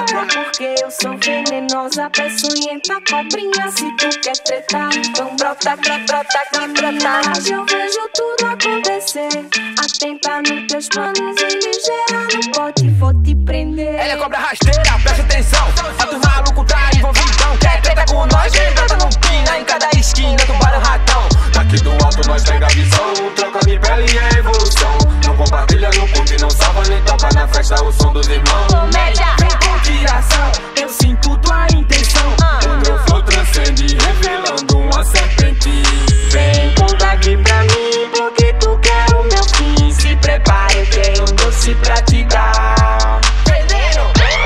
provoca porque eu sou venenosa, peçonhenta, cobrinha. Se tu quer tretar, então brota, brota aqui, brota. Mas eu vejo tudo acontecer. Atenta nos teus planos e ligeira, não pode, vou te prender. Ela é cobra rasteira, presta atenção. Altos malucos tá envolvidão. Quer treta com nós, vem brota no pina. Em cada esquina, tubarão ratão. Daqui do alto nós pega a visão. Troca de pele e é evolução. Não compartilha, não curte, não salva, nem toca na festa o som dos irmãos. Comédia, Vem com tiração, eu sinto tua intenção. O meu flow transcende, revelando uma serpente. vem conta aqui pra mim, porque tu quer o meu fim. Se prepare, eu tenho um doce pra te dar. Veneno,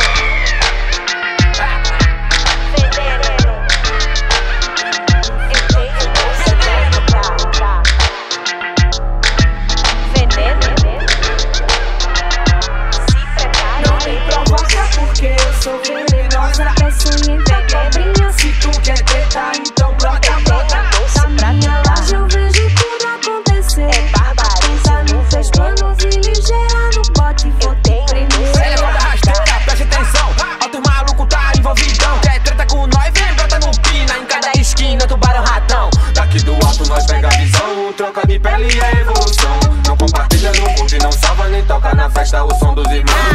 Não me provoca porque eu sou venenosa, peçonhenta, cobrinha. se tu quer tretar, então brota, brota. Da minha laje eu vejo tudo acontecer. Atenta nos teus planos e ligeira, no bote vou te prender. Ela é cobra rasteira, presta atenção. Altos malucos tá envolvidão. Quer treta com nós, vem brota no pina. Em cada esquina, tubarão ratão. Daqui do alto nós pega a visão. Troca de pele e é evolução. Não compartilha, não curte, não salva, nem toca na festa o som dos irmãos.